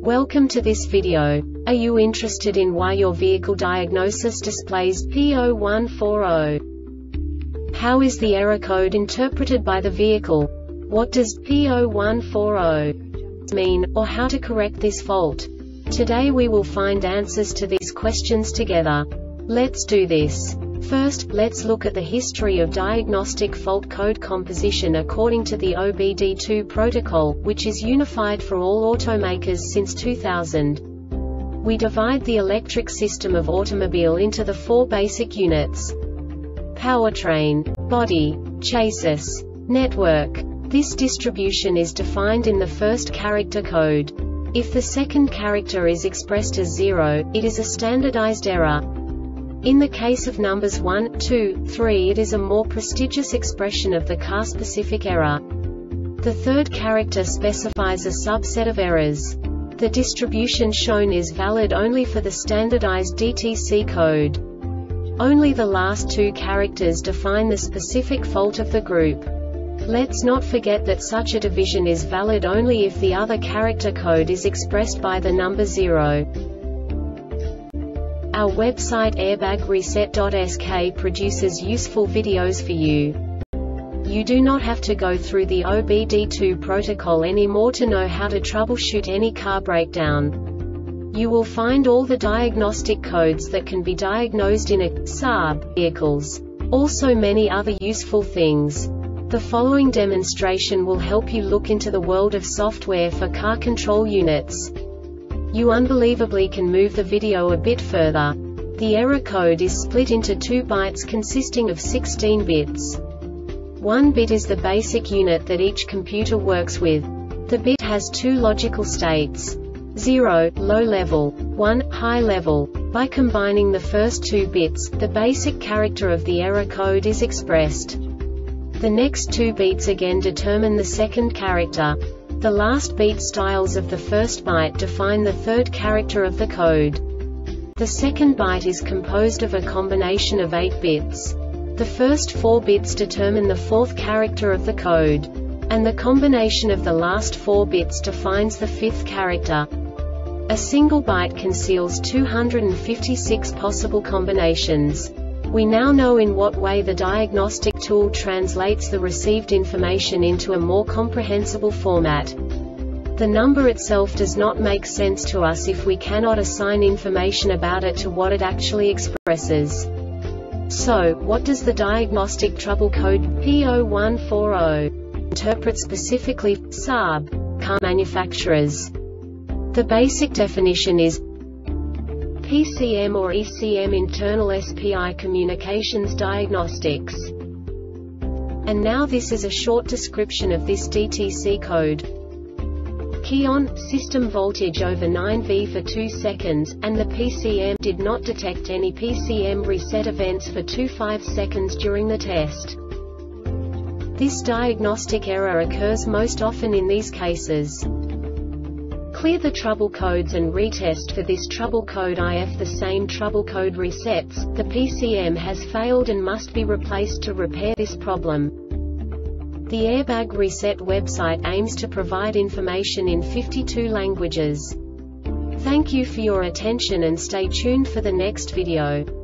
Welcome to this video. Are you interested in why your vehicle diagnosis displays P0140? How is the error code interpreted by the vehicle? What does P0140 mean, or how to correct this fault? Today we will find answers to these questions together. Let's do this. First, let's look at the history of diagnostic fault code composition according to the OBD2 protocol, which is unified for all automakers since 2000. We divide the electric system of automobile into the four basic units: powertrain, body, chassis, network. This distribution is defined in the first character code. If the second character is expressed as 0, it is a standardized error. In the case of numbers 1, 2, 3, it is a more prestigious expression of the car-specific error. The third character specifies a subset of errors. The distribution shown is valid only for the standardized DTC code. Only the last two characters define the specific fault of the group. Let's not forget that such a division is valid only if the other character code is expressed by the number 0. Our website airbagreset.sk produces useful videos for you. You do not have to go through the OBD2 protocol anymore to know how to troubleshoot any car breakdown. You will find all the diagnostic codes that can be diagnosed in a Saab vehicles. Also many other useful things. The following demonstration will help you look into the world of software for car control units. You unbelievably can move the video a bit further. The error code is split into 2 bytes consisting of 16 bits. 1 bit is the basic unit that each computer works with. The bit has 2 logical states: 0, low level, 1, high level. By combining the first 2 bits, the basic character of the error code is expressed. The next 2 beats again determine the second character. The last beat styles of the first byte define the third character of the code. The second byte is composed of a combination of 8 bits. The first 4 bits determine the fourth character of the code. And the combination of the last 4 bits defines the fifth character. A single byte conceals 256 possible combinations. We now know in what way the diagnostic tool translates the received information into a more comprehensible format. The number itself does not make sense to us if we cannot assign information about it to what it actually expresses. So, what does the diagnostic trouble code P0140 interpret specifically for Saab car manufacturers? The basic definition is PCM or ECM, internal SPI communications diagnostics. And now this is a short description of this DTC code. Key on, system voltage over 9V for 2 seconds, and the PCM did not detect any PCM reset events for 25 seconds during the test. This diagnostic error occurs most often in these cases. Clear the trouble codes and retest for this trouble code. If the same trouble code resets, the PCM has failed and must be replaced to repair this problem. The Airbag Reset website aims to provide information in 52 languages. Thank you for your attention and stay tuned for the next video.